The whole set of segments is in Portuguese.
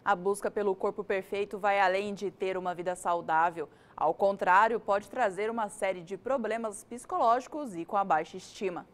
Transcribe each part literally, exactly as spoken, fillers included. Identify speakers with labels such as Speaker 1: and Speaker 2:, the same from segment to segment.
Speaker 1: A busca pelo corpo perfeito vai além de ter uma vida saudável. Ao contrário, pode trazer uma série de problemas psicológicos e com a baixa estima.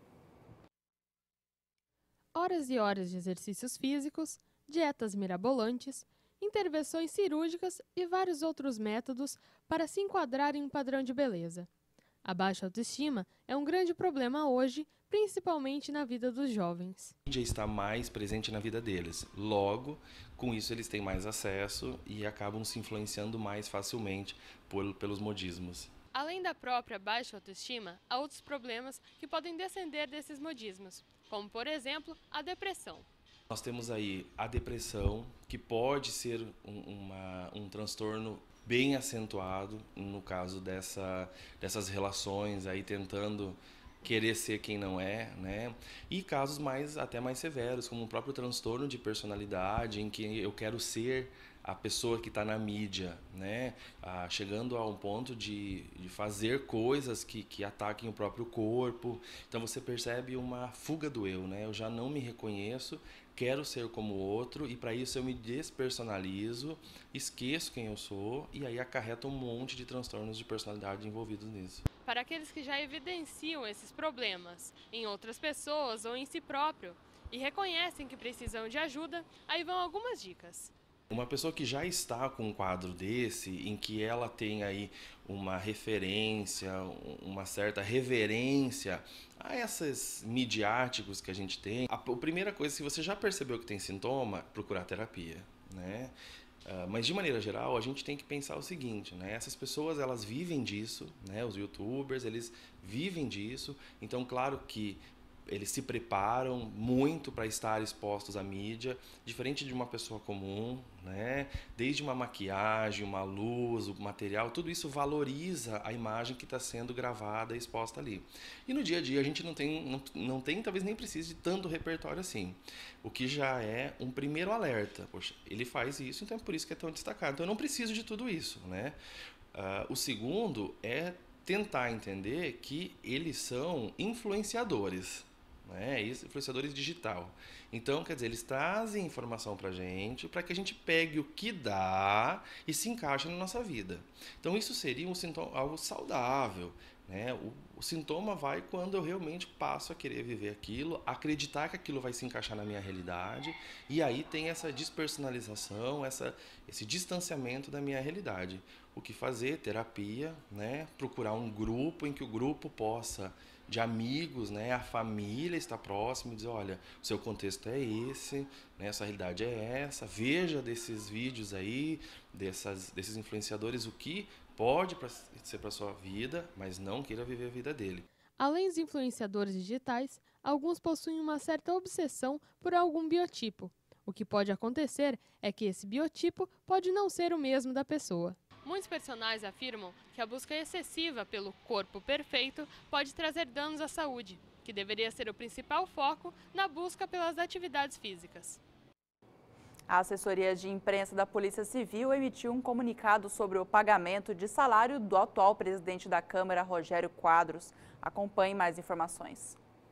Speaker 2: Horas e horas de exercícios físicos, dietas mirabolantes, intervenções cirúrgicas e vários outros métodos para se enquadrar em um padrão de beleza. A baixa autoestima é um grande problema hoje, principalmente na vida dos jovens.
Speaker 3: A mídia está mais presente na vida deles. Logo, com isso eles têm mais acesso e acabam se influenciando mais facilmente por, pelos modismos.
Speaker 2: Além da própria baixa autoestima, há outros problemas que podem descender desses modismos, como, por exemplo, a depressão.
Speaker 3: Nós temos aí a depressão, que pode ser um, uma, um transtorno bem acentuado no caso dessa, dessas relações aí tentando querer ser quem não é, né? E casos mais até mais severos, como o próprio transtorno de personalidade, em que eu quero ser a pessoa que está na mídia, né? Ah, chegando a um ponto de, de fazer coisas que, que ataquem o próprio corpo. Então você percebe uma fuga do eu, né? Eu já não me reconheço, quero ser como o outro e para isso eu me despersonalizo, esqueço quem eu sou e aí acarreta um monte de transtornos de personalidade envolvidos nisso.
Speaker 2: Para aqueles que já evidenciam esses problemas em outras pessoas ou em si próprio e reconhecem que precisam de ajuda, aí vão algumas dicas.
Speaker 3: Uma pessoa que já está com um quadro desse, em que ela tem aí uma referência, uma certa reverência a esses midiáticos que a gente tem, a primeira coisa, se você já percebeu que tem sintoma, procurar terapia, né? Uh, mas de maneira geral, a gente tem que pensar o seguinte, né? Essas pessoas, elas vivem disso, né? Os youtubers, eles vivem disso, então claro que eles se preparam muito para estar expostos à mídia, diferente de uma pessoa comum, né? Desde uma maquiagem, uma luz, o material, tudo isso valoriza a imagem que está sendo gravada e exposta ali. E no dia a dia a gente não tem, não, não tem, talvez nem precise de tanto repertório assim. O que já é um primeiro alerta. Poxa, ele faz isso, então é por isso que é tão destacado. Então eu não preciso de tudo isso, né? Uh, o segundo é tentar entender que eles são influenciadores. Né? Isso, influenciadores digital. Então, quer dizer, eles trazem informação pra gente para que a gente pegue o que dá e se encaixe na nossa vida. Então, isso seria um sintoma, algo saudável. Né? O, o sintoma vai quando eu realmente passo a querer viver aquilo, acreditar que aquilo vai se encaixar na minha realidade, e aí tem essa despersonalização, essa, esse distanciamento da minha realidade. O que fazer? Terapia, né? Procurar um grupo em que o grupo possa, de amigos, né? A família está próximo e dizer, olha, o seu contexto é esse, né? Essa realidade é essa, veja desses vídeos aí, dessas, desses influenciadores, o que pode ser para a sua vida, mas não queira viver a vida dele.
Speaker 2: Além dos influenciadores digitais, alguns possuem uma certa obsessão por algum biotipo. O que pode acontecer é que esse biotipo pode não ser o mesmo da pessoa. Muitos personagens afirmam que a busca excessiva pelo corpo perfeito pode trazer danos à saúde, que deveria ser o principal foco na busca pelas atividades físicas.
Speaker 1: A assessoria de imprensa da Polícia Civil emitiu um comunicado sobre o pagamento de salário do atual presidente da Câmara, Rogério Quadros. Acompanhe mais informações.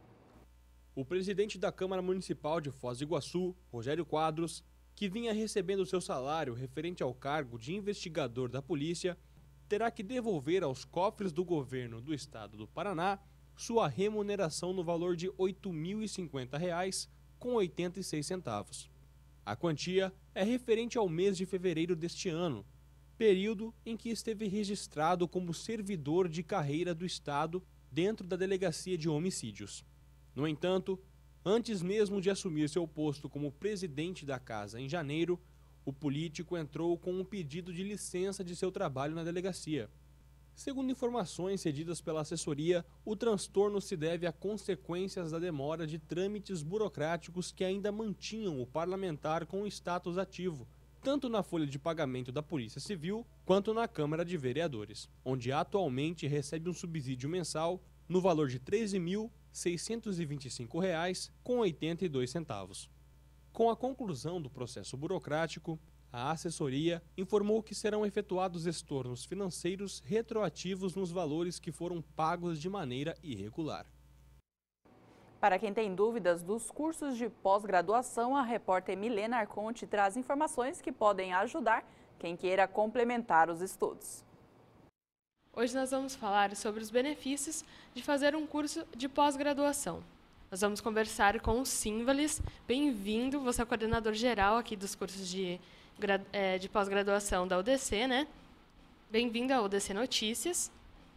Speaker 4: O presidente da Câmara Municipal de Foz do Iguaçu, Rogério Quadros, que vinha recebendo seu salário referente ao cargo de investigador da polícia, terá que devolver aos cofres do governo do estado do Paraná sua remuneração no valor de oito mil e cinquenta reais com oitenta e seis centavos. A quantia é referente ao mês de fevereiro deste ano, período em que esteve registrado como servidor de carreira do estado dentro da Delegacia de Homicídios. No entanto, antes mesmo de assumir seu posto como presidente da casa em janeiro, o político entrou com um pedido de licença de seu trabalho na delegacia. Segundo informações cedidas pela assessoria, o transtorno se deve a consequências da demora de trâmites burocráticos que ainda mantinham o parlamentar com status ativo, tanto na folha de pagamento da Polícia Civil quanto na Câmara de Vereadores, onde atualmente recebe um subsídio mensal no valor de treze mil seiscentos e vinte e cinco reais com oitenta e dois centavos. Com a conclusão do processo burocrático, a assessoria informou que serão efetuados estornos financeiros retroativos nos valores que foram pagos de maneira irregular.
Speaker 1: Para quem tem dúvidas dos cursos de pós-graduação, a repórter Milena Arconte traz informações que podem ajudar quem queira complementar os estudos.
Speaker 2: Hoje nós vamos falar sobre os benefícios de fazer um curso de pós-graduação. Nós vamos conversar com o Simvalis. Bem-vindo, você é o coordenador geral aqui dos cursos de, de pós-graduação da U D C, né? Bem-vindo à U D C Notícias.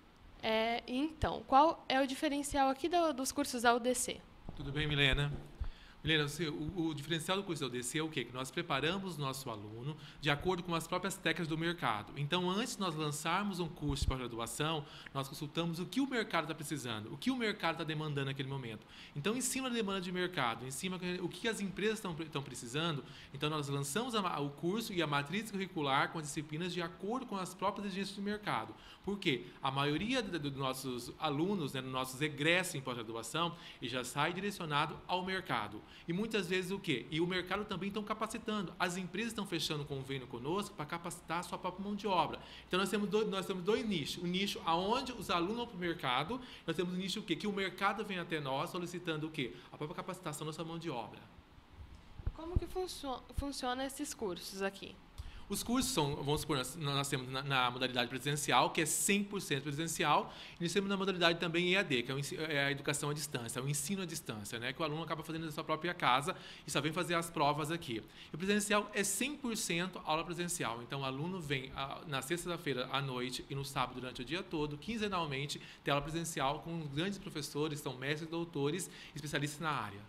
Speaker 2: É, então, qual é o diferencial aqui do, dos cursos da U D C?
Speaker 5: Tudo bem, Milena? Milena, você, o, o diferencial do curso da U D C é o quê? Que nós preparamos o nosso aluno de acordo com as próprias técnicas do mercado. Então, antes de nós lançarmos um curso de pós-graduação, nós consultamos o que o mercado está precisando, o que o mercado está demandando naquele momento. Então, em cima da demanda de mercado, em cima do que as empresas estão, estão precisando, então nós lançamos a, o curso e a matriz curricular com as disciplinas de acordo com as próprias exigências do mercado. Por quê? A maioria dos do nossos alunos, né, dos nossos egressos em pós-graduação, já sai direcionado ao mercado. E muitas vezes o quê? E o mercado também estão capacitando. As empresas estão fechando convênio conosco para capacitar a sua própria mão de obra. Então, nós temos dois, nós temos dois nichos. O nicho onde os alunos vão para o mercado, nós temos o nicho o quê? Que o mercado vem até nós solicitando o quê? A própria capacitação da sua mão de obra.
Speaker 2: Como que funcio- funciona esses cursos aqui?
Speaker 5: Os cursos são, vamos supor, nós, nós temos na, na modalidade presencial, que é cem por cento presencial, e nós temos na modalidade também E A D, que é, o, é a educação à distância, o ensino à distância, né, que o aluno acaba fazendo na sua própria casa e só vem fazer as provas aqui. E o presencial é cem por cento aula presencial, então o aluno vem a, na sexta-feira à noite e no sábado durante o dia todo, quinzenalmente, tem aula presencial com grandes professores, são mestres e doutores, especialistas na área.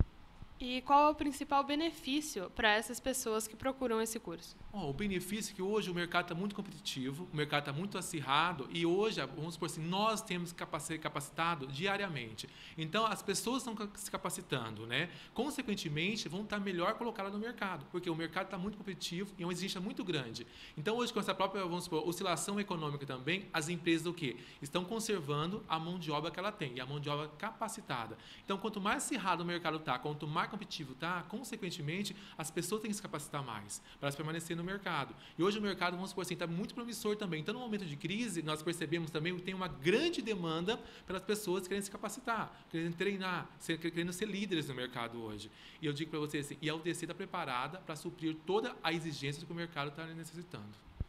Speaker 2: E qual é o principal benefício para essas pessoas que procuram esse curso?
Speaker 5: Oh, o benefício é que hoje o mercado está muito competitivo, o mercado está muito acirrado e hoje, vamos supor assim, nós temos que ser capacitado diariamente. Então, as pessoas estão se capacitando, né? Consequentemente, vão estar melhor colocadas no mercado, porque o mercado está muito competitivo e é uma exigência muito grande. Então, hoje, com essa própria, vamos supor, oscilação econômica também, as empresas o quê? Estão conservando a mão de obra que ela tem, e a mão de obra capacitada. Então, quanto mais acirrado o mercado está, quanto mais competitivo está, consequentemente, as pessoas têm que se capacitar mais para elas permanecerem no mercado. E hoje o mercado, vamos supor assim, está muito promissor também. Então, no momento de crise, nós percebemos também que tem uma grande demanda pelas pessoas querendo se capacitar, querendo treinar, querendo ser líderes no mercado hoje. E eu digo para vocês assim, e a U D C está preparada para suprir toda a exigência que o mercado está necessitando.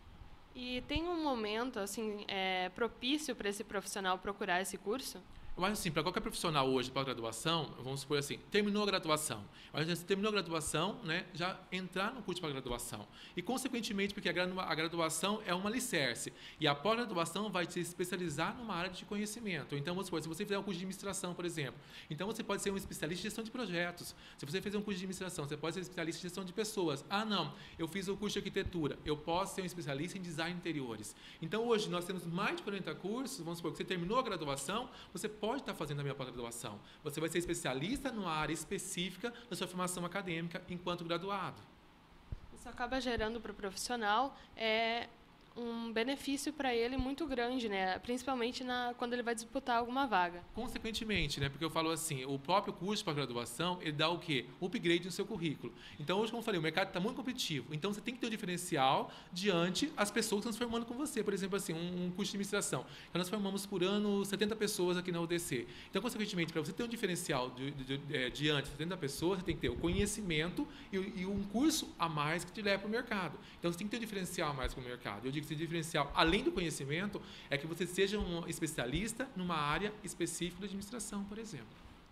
Speaker 2: E tem um momento assim, é, propício para esse profissional procurar esse curso?
Speaker 5: Eu acho assim, para qualquer profissional hoje, para a graduação, vamos supor assim, terminou a graduação. Eu acho que se terminou a graduação, né, já entrar no curso para graduação. E, consequentemente, porque a graduação é uma alicerce. E a pós-graduação vai se especializar numa área de conhecimento. Então, vamos supor, se você fizer um curso de administração, por exemplo, então você pode ser um especialista em gestão de projetos. Se você fizer um curso de administração, você pode ser especialista em gestão de pessoas. Ah, não, eu fiz o curso de arquitetura, eu posso ser um especialista em design de interiores. Então, hoje, nós temos mais de quarenta cursos, vamos supor, que você terminou a graduação, você pode estar fazendo a minha pós-graduação. Você vai ser especialista numa área específica da sua formação acadêmica enquanto graduado.
Speaker 2: Isso acaba gerando para o profissional é, um benefício para ele muito grande, né? Principalmente na, quando ele vai disputar alguma vaga.
Speaker 5: Consequentemente, né? Porque eu falo assim, o próprio curso para graduação, ele dá o quê? O upgrade no seu currículo. Então, hoje, como eu falei, o mercado está muito competitivo. Então, você tem que ter um diferencial diante as pessoas que estão se formando com você. Por exemplo, assim, um, um curso de administração. Então, nós formamos por ano setenta pessoas aqui na U D C. Então, consequentemente, para você ter um diferencial de, de, de, diante de setenta pessoas, você tem que ter o conhecimento e, e um curso a mais que te leva para o mercado. Então, você tem que ter um diferencial a mais para o mercado. Eu digo que esse diferencial, além do conhecimento, é que você seja um especialista numa área específica de administração, por exemplo.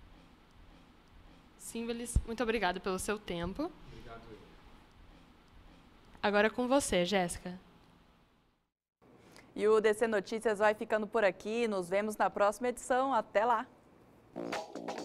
Speaker 2: Simvalis, muito obrigada pelo seu tempo.
Speaker 5: Obrigado.
Speaker 2: Agora é com você, Jéssica.
Speaker 1: E o U D C Notícias vai ficando por aqui. Nos vemos na próxima edição. Até lá!